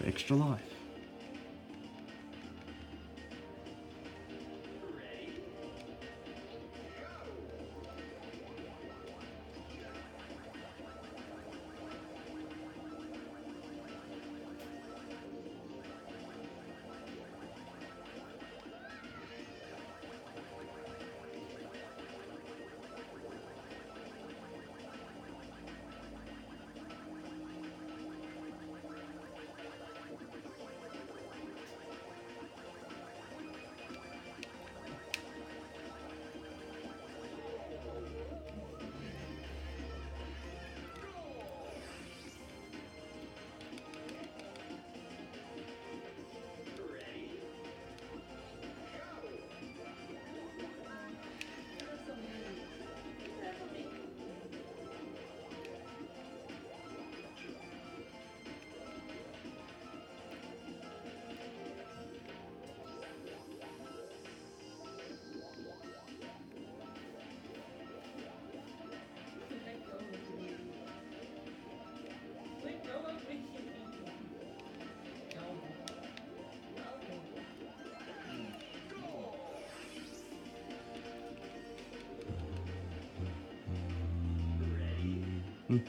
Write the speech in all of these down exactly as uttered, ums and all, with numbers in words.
extra life. Mm.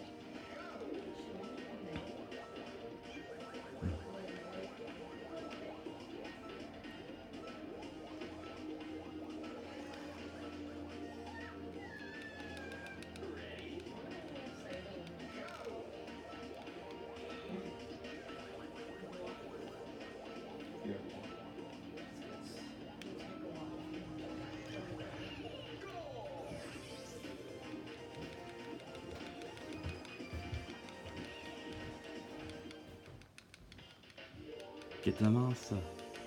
Get to the master.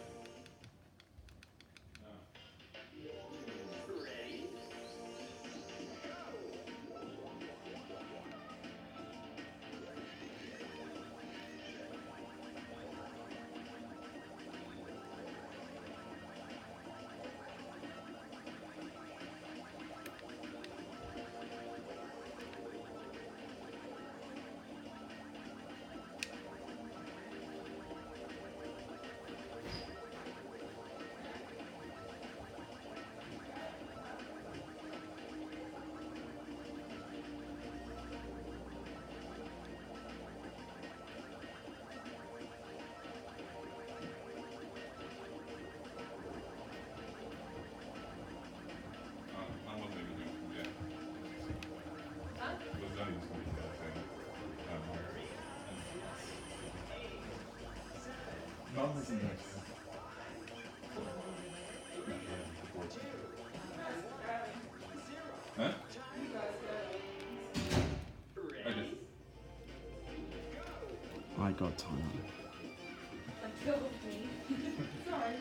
Huh? I got time. Let go of me. Sorry.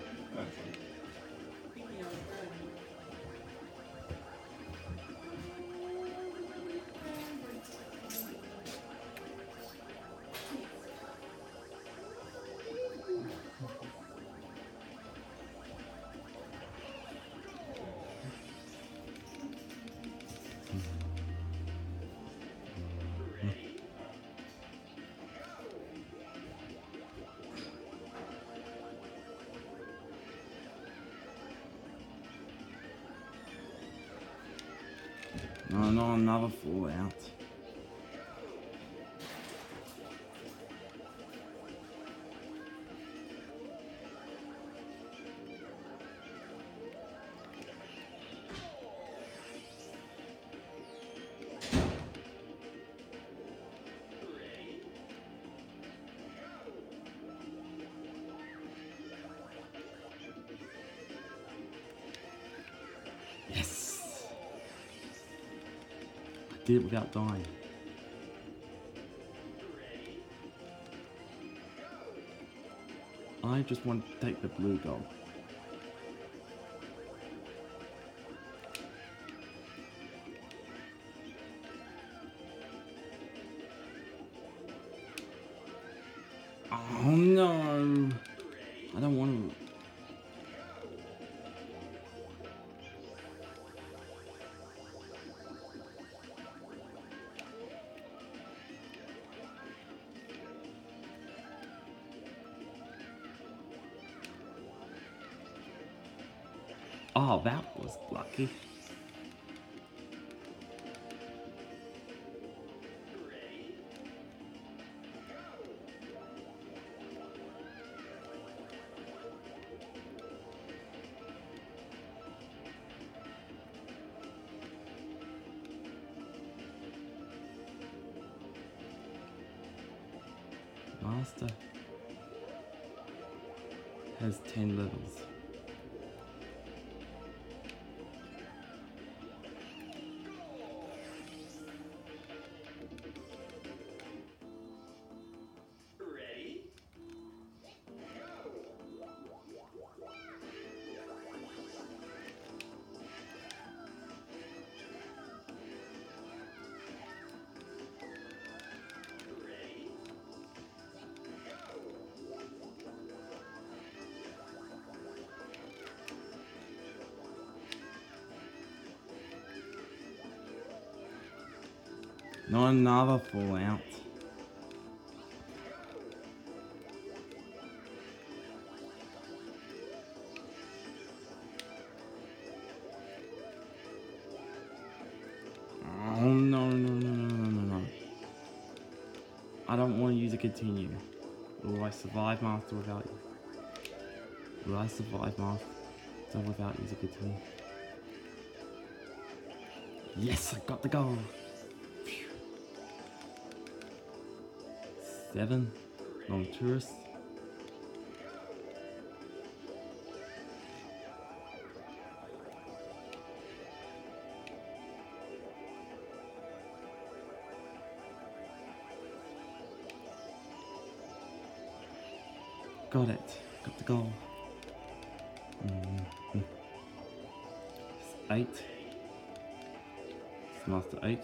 No, not another fallout. Yes! I did it without dying. I just want to take the blue gold. Oh no! I don't want to. Oh, that was lucky. Master has ten levels. Not another fallout. Oh no no no no no no no. I don't want to use a continue. Will I survive Master without you? Will I survive Master without using continue? Yes, I got the goal! Phew. Seven non-tourists. Got it. Got the goal. Mm-hmm. Eight. It's Master eight.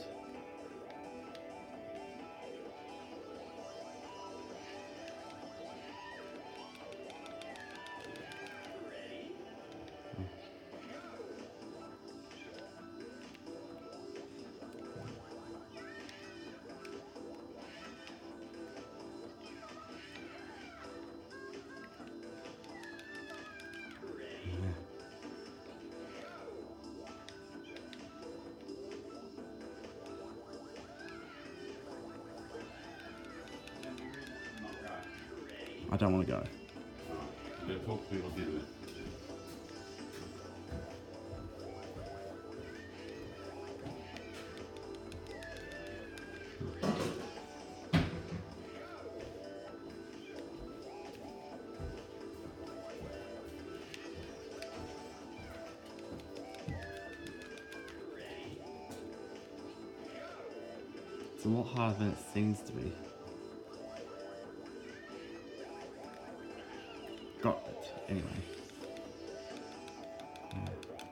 I don't want to go. But hopefully it'll do it. It's a lot harder than it seems to be. Got it, anyway. Yeah.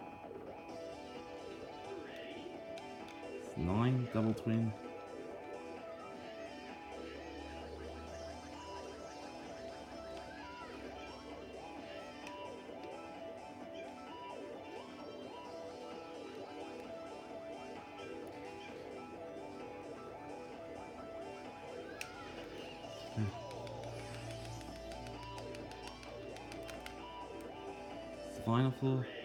It's nine, double twin. Yeah. It's the final floor.